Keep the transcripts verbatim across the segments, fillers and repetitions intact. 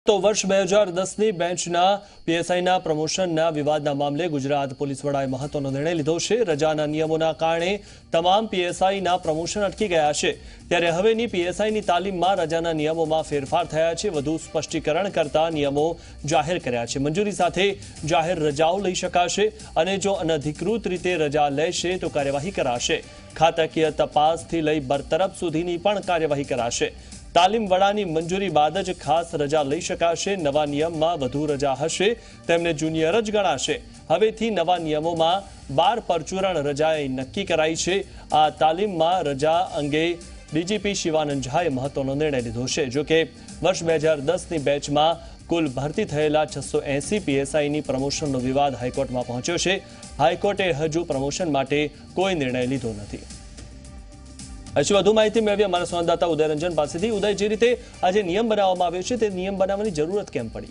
તો વર્ષ બે હજાર દસની બેન્ચના પીએસઆઈના પ્રમોશનના વિવાદના મામલે ગુજરાત પોલીસ વડાએ મહત્વનો નિર્ણય લીધો છે। રજાના નિયમોના કારણે તમામ પીએસઆઈના પ્રમોશન અટકી ગયા છે, ત્યારે હવેની પીએસઆઈની તાલીમમાં રજાના નિયમોમાં ફેરફાર થયા છે। વધુ સ્પષ્ટીકરણ કરતા નિયમો જાહેર કર્યા છે। મંજૂરી સાથે જાહેર રજાઓ લઈ શકાશે અને જો અનધિકૃત રીતે રજા લેશે તો કાર્યવાહી કરાશે। ખાતાકીય તપાસથી લઈ બરતરફ સુધીની પણ કાર્યવાહી કરાશે। તાલીમ વડાની મંજૂરી બાદ જ ખાસ રજા લઈ શકાશે। નવા નિયમમાં વધુ રજા હશે તેમને જુનિયર જ ગણાશે। હવેથી નવા નિયમોમાં બાર પરચુરણ રજાએ નક્કી કરાઈ છે। આ તાલીમમાં રજા અંગે ડીજીપી શિવાનંદ ઝાએ મહત્વનો નિર્ણય લીધો છે। જો કે વર્ષ બે હજાર દસની બેચમાં કુલ ભરતી થયેલા છસો એસી પીએસઆઈની પ્રમોશનનો વિવાદ હાઈકોર્ટમાં પહોંચ્યો છે। હાઈકોર્ટે હજુ પ્રમોશન માટે કોઈ નિર્ણય લીધો નથી। હજી વધુ માહિતી મેળવી અમારા સંવાદદાતા ઉદયરંજન પાસેથી। ઉદય, જે રીતે આજે નિયમ બનાવવામાં આવ્યો છે તે નિયમ બનાવવાની જરૂરત કેમ પડી?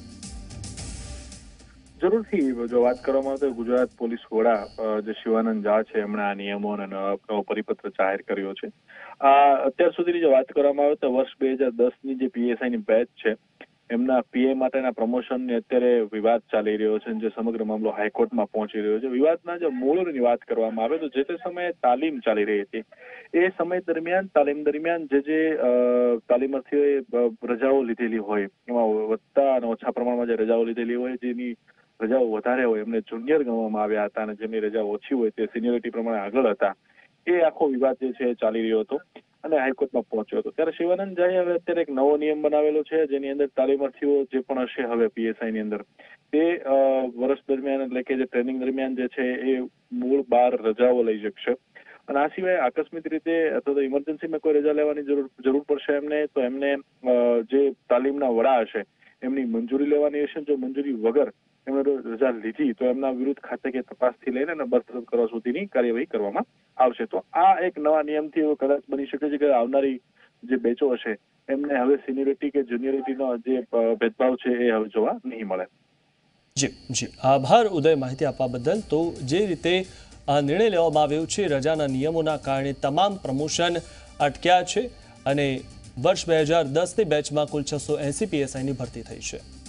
જરૂરથી જો વાત કરવામાં આવે તો ગુજરાત પોલીસ વડા જે શિવાનંદ ઝા છે એમણે આ નિયમો અને નવો પરિપત્ર જાહેર કર્યો છે। આ અત્યાર સુધીની જો વાત કરવામાં આવે તો વર્ષ બે હજાર દસ ની જે પીએસઆઈની બેચ છે એમના પીએ માટેના પ્રમોશનને અત્યારે વિવાદ ચાલી રહ્યો છે, જે સમગ્ર મામલો હાઈકોર્ટમાં પહોંચી રહ્યો છે। વિવાદના જો મૂળની વાત કરવામાં આવે તો જે તે સમયે તાલીમ ચાલી રહી હતી એ સમય દરમિયાન તાલીમ દરમિયાન જે જે તાલીમાર્થીઓએ રજાઓ લીધેલી હોય એમાં વધતા અને ઓછા પ્રમાણમાં જે રજાઓ લીધેલી હોય, જેની રજાઓ વધારે હોય એમને જુનિયર ગણવામાં આવ્યા હતા અને જેમની રજા ઓછી હોય તે સિનિયોરિટી પ્રમાણે આગળ હતા। એ આખો વિવાદ જે છે ચાલી રહ્યો હતો અને હાઈકોર્ટમાં પહોંચ્યો હતો। ત્યારે શિવાનંદ ઝાએ હવે અત્યારે એક નવો નિયમ બનાવેલો છે, જેની અંદર તાલીમાર્થીઓ જે પણ હશે હવે પીએસઆઈ ની અંદર તે વર્ષ દરમિયાન એટલે કે જે ટ્રેનિંગ દરમિયાન જે છે એ મૂળ બાર રજાઓ લઈ શકશે। અને આ સિવાય આકસ્મિક રીતે અથવા તો ઇમરજન્સીમાં કોઈ રજા લેવાની જરૂર જરૂર પડશે એમને તો એમને જે તાલીમના વડા હશે એમની મંજૂરી લેવાની હશે। જો મંજૂરી વગર એમણે રજા લીધી તો એમના વિરુદ્ધ ખાતાકીય તપાસથી લઈને અને બરતરફ કરવા સુધીની કાર્યવાહી કરવામાં આવશે। તો આ એક નવા નિયમથી એવો કદાચ બની શકે છે કે આવનારી જે બેચો હશે એમને હવે સિનિયરિટી કે જુનિયરિટીનો જે ભેદભાવ છે એ હવે જોવા નહીં મળે। જી જી આભાર ઉદય, માહિતી આપવા બદલ। તો જે રીતે આ નિર્ણય લેવામાં આવ્યો છે, રજાના નિયમોના કારણે તમામ પ્રમોશન અટક્યા છે અને વર્ષ બે હજાર દસની બેચમાં કુલ છસો એસી પીએસઆઈની ભરતી થઈ છે।